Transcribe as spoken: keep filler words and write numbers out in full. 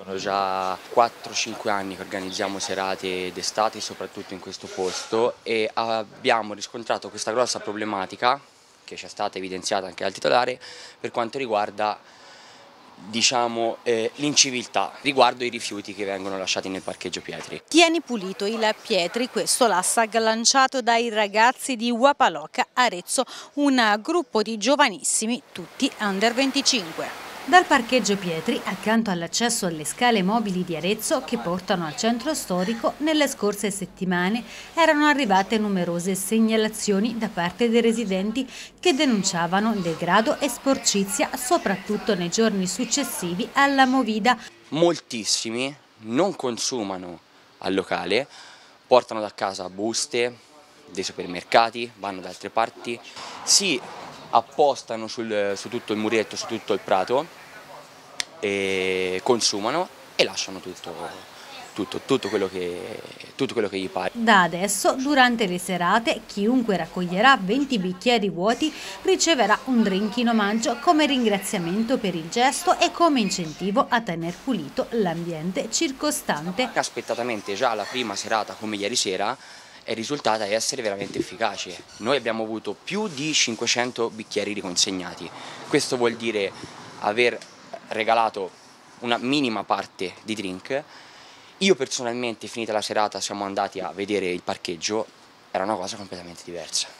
Sono già quattro cinque anni che organizziamo serate d'estate, soprattutto in questo posto, e abbiamo riscontrato questa grossa problematica, che ci è stata evidenziata anche dal titolare, per quanto riguarda diciamo eh, l'inciviltà riguardo i rifiuti che vengono lasciati nel parcheggio Pietri. Tieni pulito il Pietri, questo l'hashtag lanciato dai ragazzi di Wapaloc Arezzo, un gruppo di giovanissimi, tutti under venticinque. Dal parcheggio Pietri, accanto all'accesso alle scale mobili di Arezzo che portano al centro storico, nelle scorse settimane erano arrivate numerose segnalazioni da parte dei residenti che denunciavano degrado e sporcizia, soprattutto nei giorni successivi alla movida. Moltissimi non consumano al locale, portano da casa buste dei supermercati, vanno da altre parti, si appostano sul, su tutto il muretto, su tutto il prato, e consumano e lasciano tutto, tutto, tutto, quello che, tutto quello che gli pare. Da adesso, durante le serate, chiunque raccoglierà venti bicchieri vuoti riceverà un drink in omaggio come ringraziamento per il gesto e come incentivo a tener pulito l'ambiente circostante. Aspettatamente già la prima serata, come ieri sera, è risultata essere veramente efficace. Noi abbiamo avuto più di cinquecento bicchieri riconsegnati. Questo vuol dire aver regalato una minima parte di drink. Io personalmente, finita la serata, siamo andati a vedere il parcheggio, era una cosa completamente diversa.